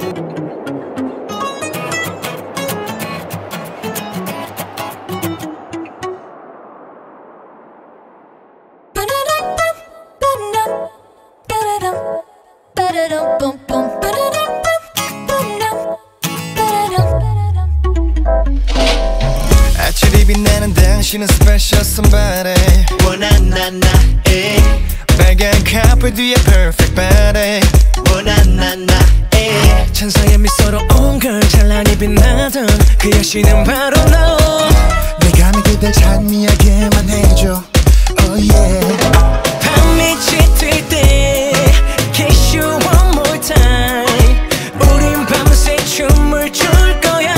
아침이 빛나는 당신은 special somebody 원한 나에 빨간 카페 뒤에 perfect body 원한 나에 천사의 미소로 온 걸 찬란히 빛나던 그 여신은 바로 너. 내가 그댈 찬미하게만 해줘 oh yeah. 밤이 짙을 때 kiss you one more time. 우린 밤새 춤을 출 거야.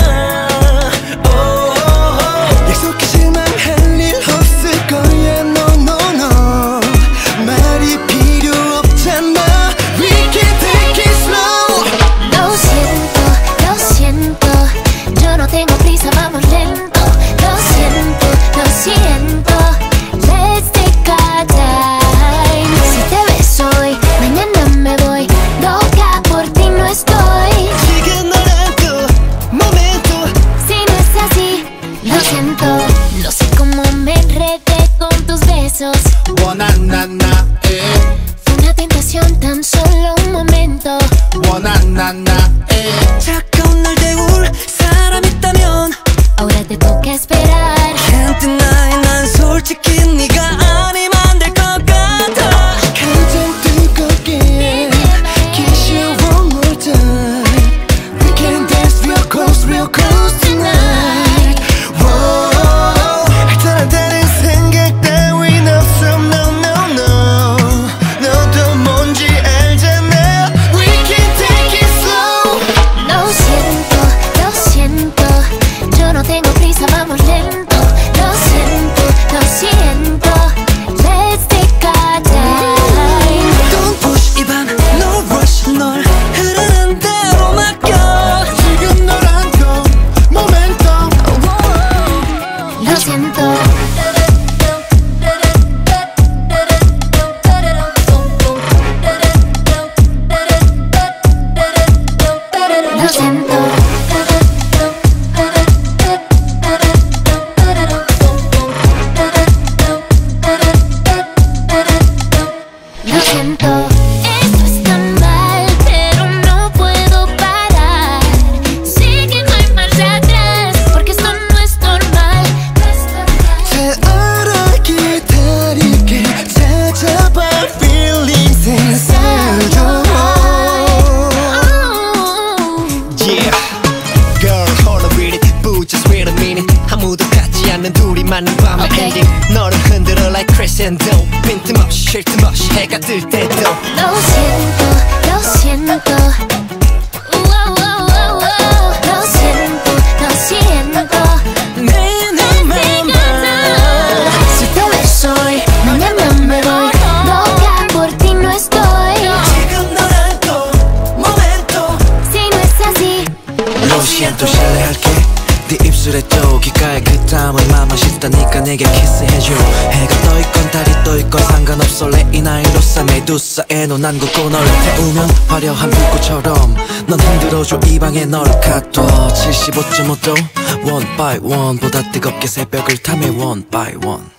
약속하지만 할 일 없을 거야 no no no. 말이 필요 없잖아 we can take it slow. Lo siento, yo no tengo prisa, vamos lento. Lo siento, let's take our time. Si te ves hoy, mañana me voy. Loca por ti no estoy. 지금 너랑 또 momento. Si no es así, lo siento. No sé cómo me enredé con tus besos. 원한 나에 Fue una tentación, tan solo un momento. 원한 나에 차가운 날 데울 사람 있다면 Ahora te toca esperar. Can't deny 난 솔직히 네가 아니면 안 될 것 같아. 가장 뜨겁게 kiss you one more time. We can dance real close tonight. Whoa. 다른 생각 따윈 없어 no no no. 너도 뭔지 알잖아 we can take it slow. Lo siento, yo no tengo prisa, vamos lento. Lo siento, let's take our time. Don't push 이밤 no rush 널 흐르는 대로 맡겨. 지금 너랑 또 momentum. Lo siento. Lo siento. Lo siento, esto está mal, pero no puedo parar. Sé que no hay marcha atrás, porque esto no es normal. 잘 알아 기다릴게 찾아봐 feelings inside you. Yeah girl hold a minute but just wait a minute. 아무도 같지 않는 둘이만의 밤의 Okay. ending. 너를 흔들어 like crescendo. 빈틈없이 쉴 틈 없이 해가 뜰 때도 Lo siento. Lo siento. 내 눈만 봐. Si te ves hoy, mañana me voy. Loca por ti no estoy. 지금 너랑 또 momento. Si no es así, Lo siento 실례할게. 네 입술에 또 귓가에 그 땀을 맘만 씻다니까 내게 키스해줘. 해가 떠있건 달이 떠있건 상관없어. 레이 나이로서 메두사에 눈 안 굽고 널 태우면 화려한 불꽃처럼 넌 흔들어줘 이 방에 널 가둬. 75.5도 one by one 보다 뜨겁게 새벽을 탐해 one by one.